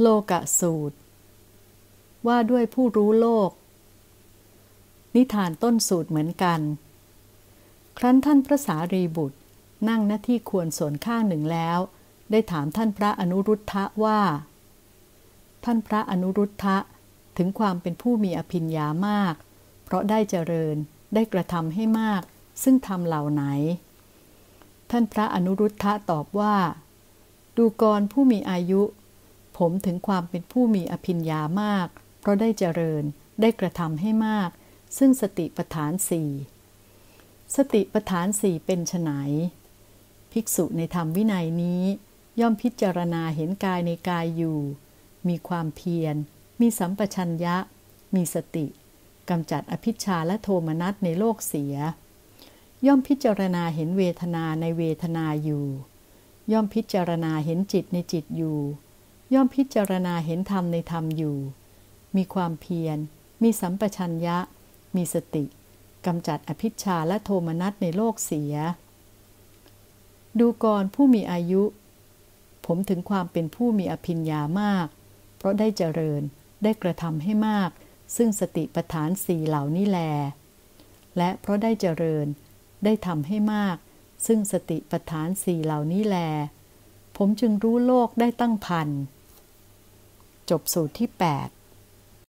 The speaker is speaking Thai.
โลกสูตรว่าด้วยผู้รู้โลกนิทานต้นสูตรเหมือนกันครั้นท่านพระสารีบุตรนั่งหน้าที่ควรส่วนข้างหนึ่งแล้วได้ถามท่านพระอนุรุทธะว่าท่านพระอนุรุทธะถึงความเป็นผู้มีอภิญญามากเพราะได้เจริญได้กระทำให้มากซึ่งทำเหล่าไหนท่านพระอนุรุทธะตอบว่าดูกรผู้มีอายุผมถึงความเป็นผู้มีอภิญญามากเพราะได้เจริญได้กระทำให้มากซึ่งสติปัฏฐานสี่สติปัฏฐานสี่เป็นไฉนภิกษุในธรรมวินัยนี้ย่อมพิจารณาเห็นกายในกายอยู่มีความเพียรมีสัมปชัญญะมีสติกำจัดอภิชฌาและโทมนัสในโลกเสียย่อมพิจารณาเห็นเวทนาในเวทนาอยู่ย่อมพิจารณาเห็นจิตในจิตอยู่ย่อมพิจารณาเห็นธรรมในธรรมอยู่มีความเพียรมีสัมปชัญญะมีสติกำจัดอภิชฌาและโทมนัสในโลกเสียดูกรผู้มีอายุผมถึงความเป็นผู้มีอภิญญามากเพราะได้เจริญได้กระทำให้มากซึ่งสติปัฏฐานสี่เหล่านี้แลและเพราะได้เจริญได้ทำให้มากซึ่งสติปัฏฐานสี่เหล่านี้แลผมจึงรู้โลกได้ตั้งพันจบสูตรที่ 8